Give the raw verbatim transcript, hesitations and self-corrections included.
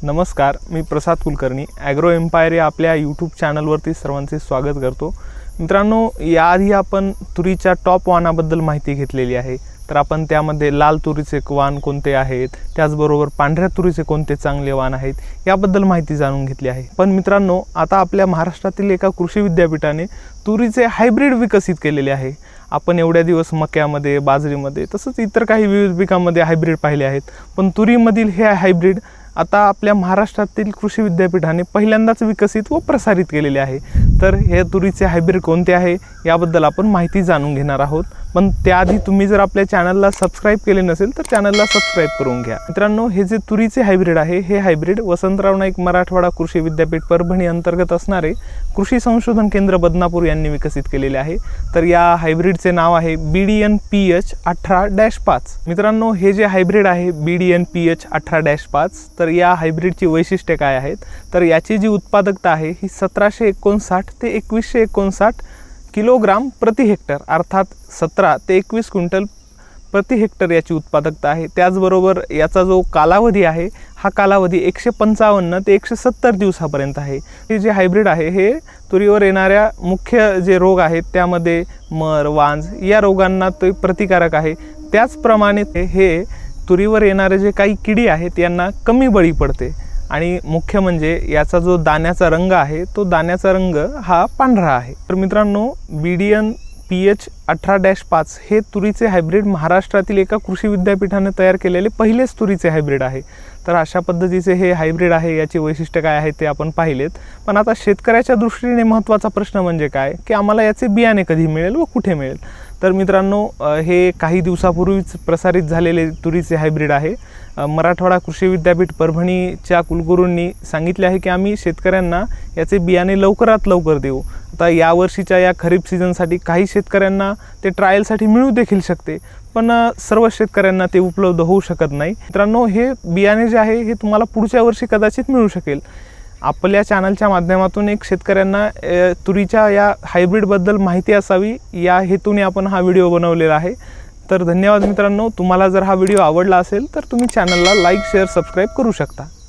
नमस्कार, मी Prasad Kulkarni Agro Empire या आपल्या यूट्यूब चॅनलवरती सर्वांचे स्वागत करतो। मित्रांनो, याआधी आपण तुरीच्या टॉप वाणाबद्दल माहिती घेतलेली आहे। तर आपण त्यामध्ये लाल तुरीचे वाण कोणते आहेत, त्याचबरोबर पांढऱ्या तुरीचे कोणते चांगले वाण आहेत याबद्दल माहिती जाणून घेतली आहे। पण मित्रांनो, आता आपल्या महाराष्ट्रातील एका कृषी विद्यापीठाने तुरीचे हायब्रिड विकसित केलेले आहे। आपण एवढ्या दिवस मक्यामध्ये, बाजरीमध्ये तसंच इतर काही विविध पिकांमध्ये हायब्रिड पाहिले आहेत, पण तुरीमधील हे हायब्रिड आता आपल्या महाराष्ट्रातील कृषी विद्यापीठाने पहिल्यांदाच विकसित व प्रसारित केलेले आहे। तर हे तुरीचे हायब्रिड कोणते आहे याबद्दल आपण माहिती जाणून घेणार आहोत। पण त्याआधी तुम्ही जर आपल्या चॅनलला सबस्क्राइब केले नसेल तर चॅनलला सबस्क्राइब करून घ्या। मित्रांनो, हे जे तुरीचे हायब्रिड आहे हे हायब्रिड वसंतराव नाईक मराठवाडा कृषी विद्यापीठ परभणी अंतर्गत असणारे कृषी संशोधन केंद्र बदनापूर यांनी विकसित केलेले आहे। तर या हायब्रिडचे नाव आहे B D N P H अठरा डॅश पाच। मित्रांनो, हे जे हायब्रिड आहे B D N P H अठरा डॅश पाच, तर या हायब्रिडची वैशिष्ट्ये काय आहेत, तर याची जी उत्पादकता आहे ही सतराशे एकोणसाठ ते एकवीसशे एकोणसाठ किलोग्राम प्रति हेक्टर, अर्थात सतरा ते एकवीस क्विंटल प्रति हेक्टर याची उत्पादकता आहे। त्याचबरोबर याचा जो कालावधी आहे हा कालावधी एकशे पंचावन्न ते एकशे सत्तर दिवसापर्यंत आहे। हे जे हायब्रिड आहे हे तुरीवर येणाऱ्या मुख्य जे रोग आहेत त्यामध्ये मर, वांज या रोगांना ते प्रतिकारक आहे। त्याचप्रमाणे हे तुरीवर येणारे जे काही किडी आहेत यांना कमी बळी पडते। आणि मुख्य म्हणजे याचा जो दाण्याचा रंग आहे तो दाण्याचा रंग हा पांढरा आहे। तर मित्रांनो, B D N P H अठरा डॅश पाच हे तुरीचे हायब्रिड महाराष्ट्रातील एका कृषी विद्यापीठाने तयार केलेले पहिलेच तुरीचे हायब्रिड आहे। तर अशा पद्धतीचे हे हायब्रिड आहे, याची वैशिष्ट्य काय आहे ते आपण पाहिलेत। पण आता शेतकऱ्याच्या दृष्टीने महत्त्वाचा प्रश्न म्हणजे काय की आम्हाला याचे बियाणे कधी मिळेल व कुठे मिळेल। तर मित्रांनो, हे काही दिवसापूर्वीच प्रसारित झालेले तुरीचे हायब्रिड आहे। मराठवाडा कृषी विद्यापीठ परभणीच्या कुलगुरूंनी सांगितले आहे की आम्ही शेतकऱ्यांना याचे बियाणे लवकरात लवकर देऊ। आता यावर्षीच्या या खरीप सीझनसाठी काही शेतकऱ्यांना ते ट्रायलसाठी मिळू देखील शकते, पण सर्व शेतकऱ्यांना ते उपलब्ध होऊ शकत नाही। मित्रांनो, हे बियाणे जे आहे हे तुम्हाला पुढच्या वर्षी कदाचित मिळू शकेल। आपल्या चॅनलच्या माध्यमातून एक शेतकऱ्यांना तुरीच्या या हायब्रिडबद्दल माहिती असावी या हेतूने आपण हा व्हिडिओ बनवलेला आहे। तर धन्यवाद मित्रांनो। तुम्हाला जर हा व्हिडिओ आवडला असेल तर तुम्ही चॅनलला लाईक, शेअर, सबस्क्राईब करू शकता।